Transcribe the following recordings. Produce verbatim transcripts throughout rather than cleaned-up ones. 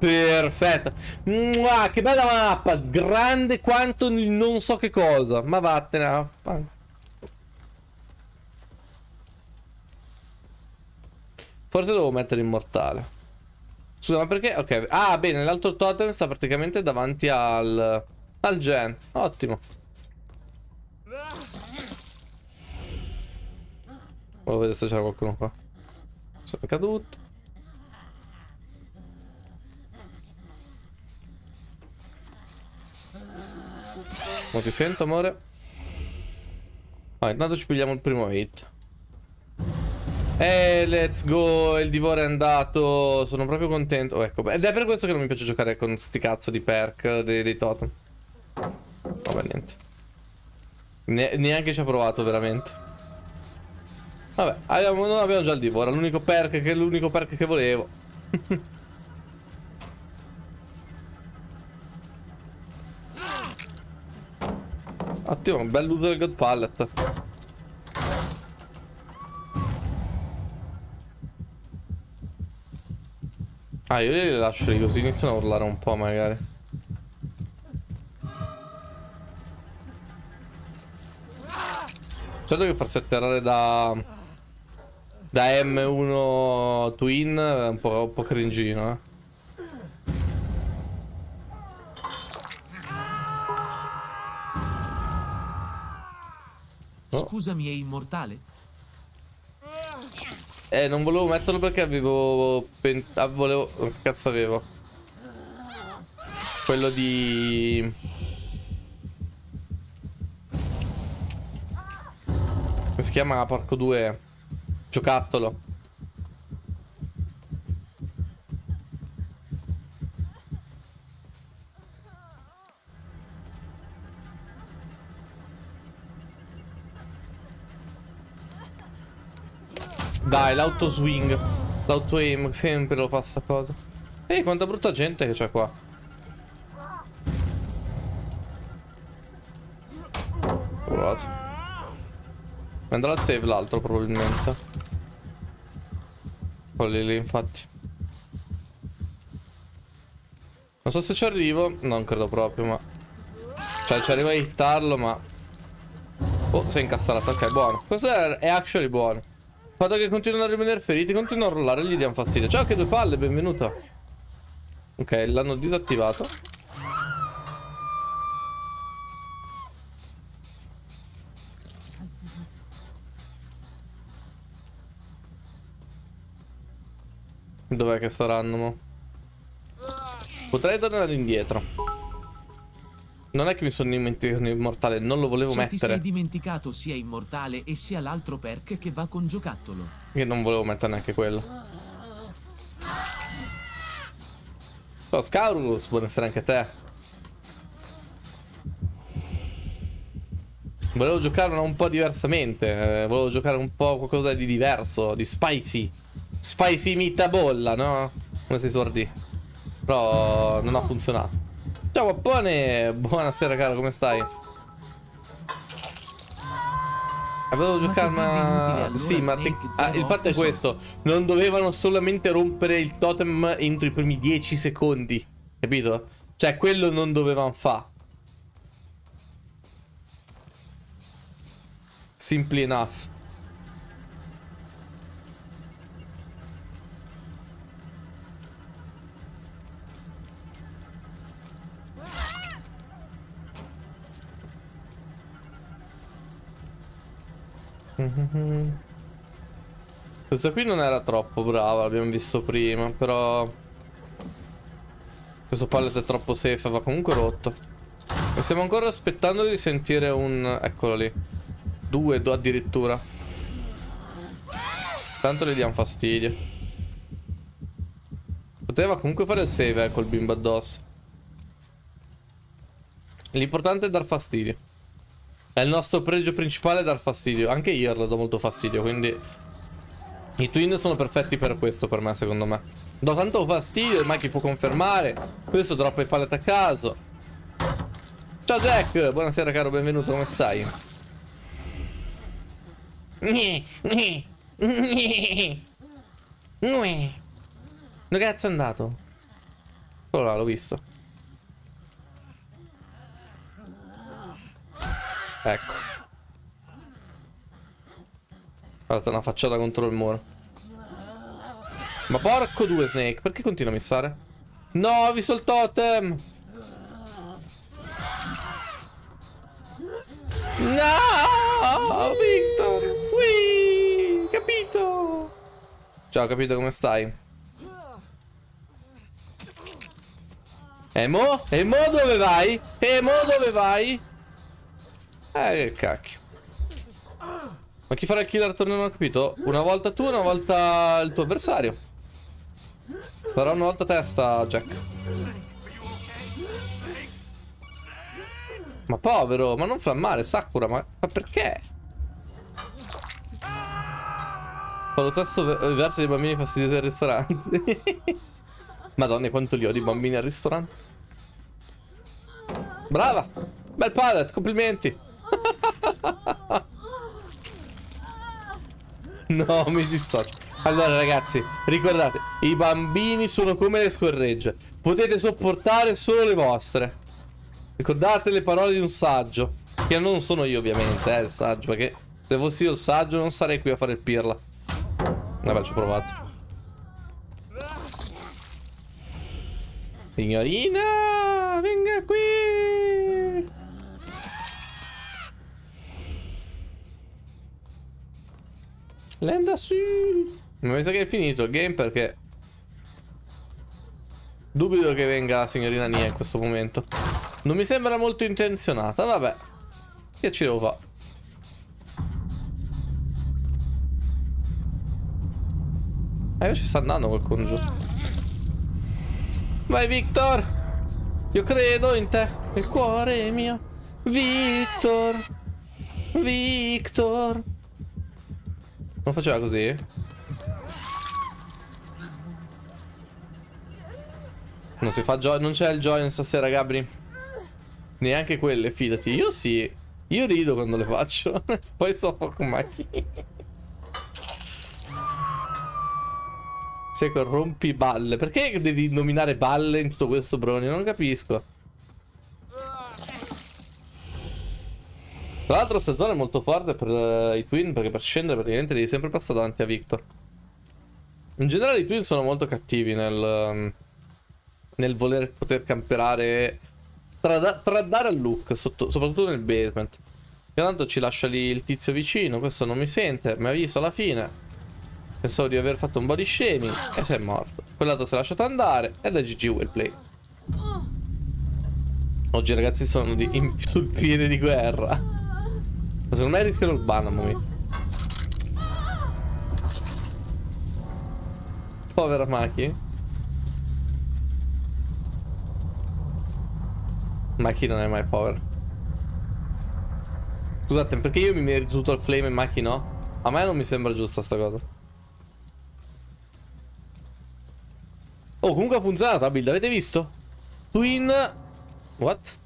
Perfetto. Mua, che bella mappa. Grande quanto il non so che cosa. Ma vattene. Forse devo mettere immortale. Scusa, ma perché? Ok. Ah, bene, l'altro totem sta praticamente davanti al... al gen. Ottimo. Volevo vedere se c'era qualcuno qua. Sono caduto. Non ti sento, amore? Ah, intanto ci pigliamo il primo hit. Eh, let's go, il divore è andato. Sono proprio contento. Oh, ecco. Ed è per questo che non mi piace giocare con sti cazzo di perk dei, dei totem. Vabbè, niente. Ne neanche ci ha provato, veramente. Vabbè, abbiamo, non abbiamo già il divore. L'unico perk che è l'unico perk che volevo. Ottimo, un bel uso del God Pallet. Ah, io li lascio lì così iniziano a urlare un po' magari. Certo che farsi atterrare da... da M uno Twin è un po', un po' cringino, eh. Scusami, è immortale? Eh, non volevo metterlo perché avevo... Ah, volevo... Che cazzo avevo? Quello di... Come si chiama? Porco due. Giocattolo. Dai, l'auto swing. L'auto aim, sempre lo fa sta cosa. Ehi, quanta brutta gente che c'è qua. Provato. Andrà al save l'altro probabilmente. Quelli lì, infatti. Non so se ci arrivo. Non credo proprio, ma... Cioè, ci arrivo a hittarlo, ma... Oh, si è incastrato. Ok, buono. Questo è, è actually buono. Il fatto che continuano a rimanere feriti, continuano a rollare, gli diamo fastidio. Ciao, che due palle, benvenuta. Ok, l'hanno disattivato. Dov'è che saranno, mo? Potrei tornare indietro. Non è che mi sono dimenticato immortale, non lo volevo Se mettere. Ti sei dimenticato sia immortale e sia l'altro perk che va con giocattolo. Io non volevo mettere neanche quello. Oh, Scaurus, buonasera anche a te. Volevo giocare un po' diversamente. eh, Volevo giocare un po' qualcosa di diverso, di spicy. Spicy mita bolla, no? Come si suol dire. Però non ha funzionato. Ciao Pappone, buonasera caro, come stai? Avevo giocato, ma... Allora, sì, ma te... ah, il fatto è questo. Non dovevano solamente rompere il totem entro i primi dieci secondi. Capito? Cioè, quello non dovevano fare. Simply enough. Questa qui non era troppo brava, l'abbiamo visto prima, però questo pallet è troppo safe, va comunque rotto. E stiamo ancora aspettando di sentire un... Eccolo lì. Due, due addirittura. Tanto gli diamo fastidio. Poteva comunque fare il save, eh, col bimbo addosso. L'importante è dar fastidio. È il nostro pregio principale, dar fastidio. Anche io lo do molto fastidio, quindi... I twin sono perfetti per questo, per me, secondo me. Do tanto fastidio, il Mikey può confermare. Questo droppa i pallet a caso. Ciao Jack, buonasera caro, benvenuto, come stai? Dove cazzo è andato? Quello là, l'ho visto. Ecco. Guardate una facciata contro il muro. Ma porco due Snake, perché continua a missare? No, ho visto il totem. No, Victor. Ui, capito. Ciao, capito come stai? E mo? E mo dove vai? E mo dove vai? Eh, che cacchio. Ma chi farà il killer torneo non ho capito? Una volta tu, una volta il tuo avversario. Sarà una volta testa, Jack. Ma povero, ma non fa male, Sakura, ma, ma perché? Fa lo stesso verso dei bambini fastidiosi al ristorante. Madonna, quanto li odio i bambini al ristorante. Brava! Bel pallet, complimenti! No, mi dissocio. Allora ragazzi, ricordate, i bambini sono come le scorregge. Potete sopportare solo le vostre. Ricordate le parole di un saggio. Che non sono io ovviamente, eh, il saggio. Perché se fossi io il saggio non sarei qui a fare il pirla. Vabbè, ci ho provato. Signorina, venga qui. Lenda su. Mi sa che è finito il game perché dubito che venga la signorina Nia in questo momento. Non mi sembra molto intenzionata. Vabbè, che ci devo fare? Eh, ci sta andando qualcuno giù. Vai Victor, io credo in te, il cuore è mio. Victor, Victor. Non faceva così? Non si fa joy, non c'è il joy stasera, Gabri. Neanche quelle, fidati. Io sì. Io rido quando le faccio. Poi sto con Maki. Se corrompi balle. Perché devi nominare balle in tutto questo, Brony? Non capisco. Tra l'altro sta zona è molto forte per uh, i Twin, perché per scendere praticamente devi sempre passare davanti a Victor. In generale i Twin sono molto cattivi nel, um, nel voler poter camperare, trada tradare al look, sotto, soprattutto nel basement. Che tanto ci lascia lì il tizio vicino, questo non mi sente, mi ha visto alla fine. Pensavo di aver fatto un body shaming e si è morto. Quell'altro si è lasciato andare ed è G G well play. Oggi i ragazzi sono di, in, sul piede di guerra. Ma secondo me rischiano il ban a momento. Povera Maki. Maki non è mai povera. Scusate, perché io mi merito tutto il flame e Maki no? A me non mi sembra giusta sta cosa. Oh, comunque ha funzionato la build, avete visto? Twin. What?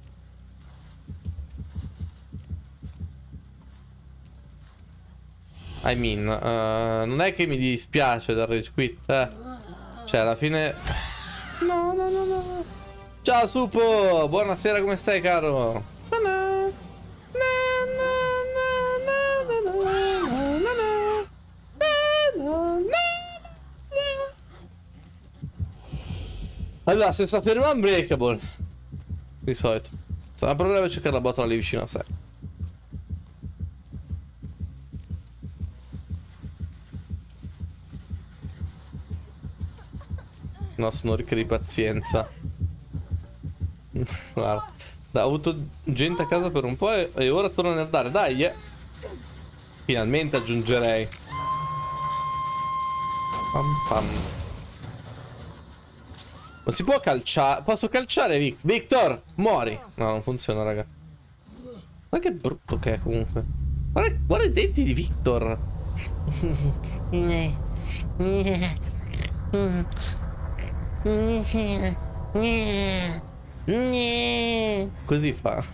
I mean, uh, non è che mi dispiace del rage quit, eh. Cioè, alla fine... No, no, no, no. Ciao, Supo! Buonasera, come stai, caro? Allora, se sta fermo unbreakable. Di solito. Sarà problema cercare la botola lì vicino a sé. No, sono ricca di pazienza. Guarda, ho avuto gente a casa per un po' e, e ora torno a nerdare. Dai, eh. Finalmente aggiungerei. Pam pam. Ma si può calciare? Posso calciare, Vic Victor? Muori. No, non funziona, raga. Guarda che brutto che è comunque. Guarda, guarda i denti di Victor. Così fa.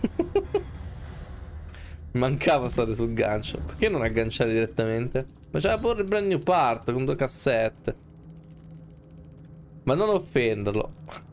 Mancava stare sul gancio. Perché non agganciare direttamente? Ma c'era pure il brand new part con due cassette. Ma non offenderlo.